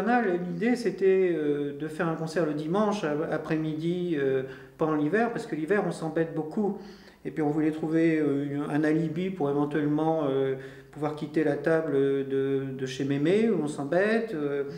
hivernale, l'idée c'était de faire un concert le dimanche après-midi pendant l'hiver, parce que l'hiver on s'embête beaucoup. Et puis on voulait trouver un alibi pour éventuellement pouvoir quitter la table de chez Mémé, où on s'embête.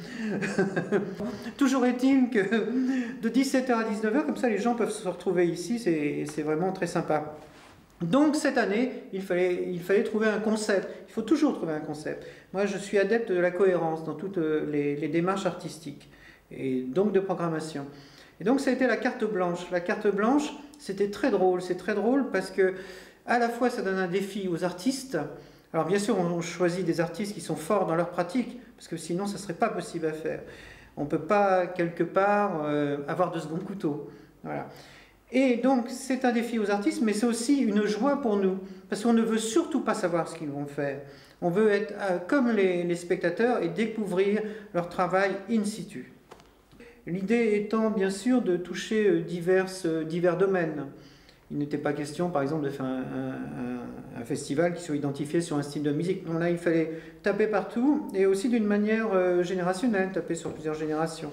Toujours est-il que de 17h à 19h, comme ça les gens peuvent se retrouver ici, c'est vraiment très sympa. Donc cette année, il fallait trouver un concept. Il faut toujours trouver un concept. Moi, je suis adepte de la cohérence dans toutes les démarches artistiques, et donc de programmation. Et donc ça a été la carte blanche. La carte blanche, c'était très drôle. C'est très drôle parce que à la fois ça donne un défi aux artistes. Alors bien sûr, on choisit des artistes qui sont forts dans leur pratique, parce que sinon ça ne serait pas possible à faire. On ne peut pas quelque part avoir de second couteau. Voilà. Et donc c'est un défi aux artistes, mais c'est aussi une joie pour nous, parce qu'on ne veut surtout pas savoir ce qu'ils vont faire. On veut être comme les spectateurs et découvrir leur travail in situ. L'idée étant bien sûr de toucher divers domaines. Il n'était pas question par exemple de faire un festival qui soit identifié sur un style de musique. Non, là il fallait taper partout et aussi d'une manière générationnelle, taper sur plusieurs générations.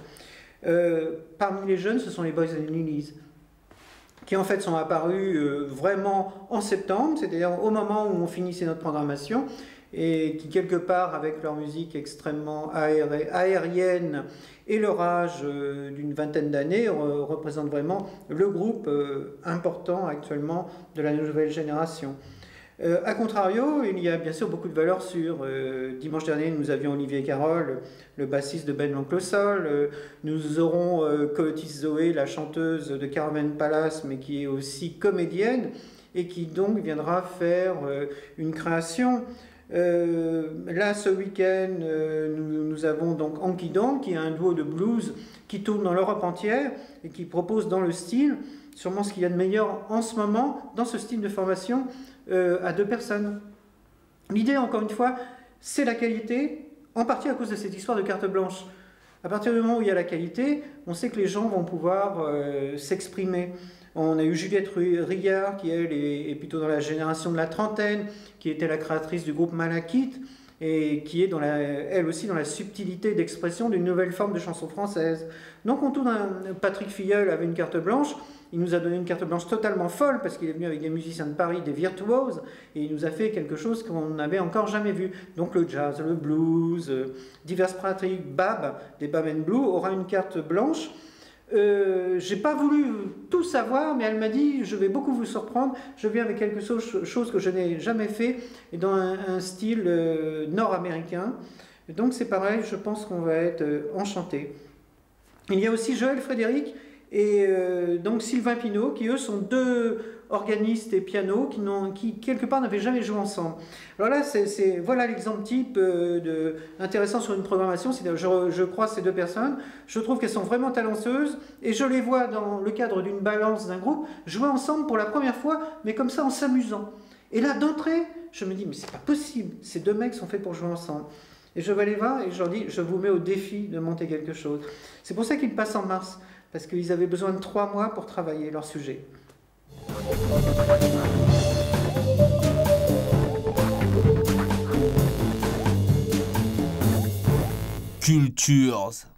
Parmi les jeunes, ce sont les Boys and Lilies, qui en fait sont apparus vraiment en septembre, c'est-à-dire au moment où on finissait notre programmation, et qui quelque part, avec leur musique extrêmement aérienne et leur âge d'une vingtaine d'années, représentent vraiment le groupe important actuellement de la nouvelle génération. A contrario, il y a bien sûr beaucoup de valeurs sûres. Dimanche dernier, nous avions Olivier Carole, le bassiste de Ben l'Oncle Sol. Nous aurons Cotis Zoé, la chanteuse de Caravan Palace, mais qui est aussi comédienne, et qui donc viendra faire une création. Là, ce week-end, nous avons donc Anki Donk, qui est un duo de blues qui tourne dans l'Europe entière et qui propose dans le style, sûrement ce qu'il y a de meilleur en ce moment, dans ce style de formation, à 2 personnes. L'idée, encore une fois, c'est la qualité, en partie à cause de cette histoire de carte blanche. À partir du moment où il y a la qualité, on sait que les gens vont pouvoir s'exprimer. On a eu Juliette Rillard, qui elle est plutôt dans la génération de la trentaine, qui était la créatrice du groupe Malakite, et qui est elle aussi dans la subtilité d'expression d'une nouvelle forme de chanson française. Donc on tourne Patrick Filleul avait une carte blanche. Il nous a donné une carte blanche totalement folle, parce qu'il est venu avec des musiciens de Paris, des virtuoses, et il nous a fait quelque chose qu'on n'avait encore jamais vu. Donc le jazz, le blues, divers pratiques. Bab, des Bab and Blue, aura une carte blanche. J'ai pas voulu tout savoir, mais elle m'a dit, je vais beaucoup vous surprendre, je viens avec quelque chose que je n'ai jamais fait, et dans un style nord-américain. Donc c'est pareil, je pense qu'on va être enchantés. Il y a aussi Joël Frédéric et donc Sylvain Pinault, qui eux sont 2 organistes et pianos qui quelque part n'avaient jamais joué ensemble. Alors là, voilà l'exemple type intéressant sur une programmation. Je croise ces 2 personnes, je trouve qu'elles sont vraiment talentueuses, et je les vois dans le cadre d'une balance d'un groupe jouer ensemble pour la première fois, mais comme ça en s'amusant. Et là, d'entrée, je me dis, mais c'est pas possible, ces 2 mecs sont faits pour jouer ensemble. Et je vais les voir et je leur dis, je vous mets au défi de monter quelque chose. C'est pour ça qu'ils passent en mars, parce qu'ils avaient besoin de 3 mois pour travailler leur sujet. Cultures.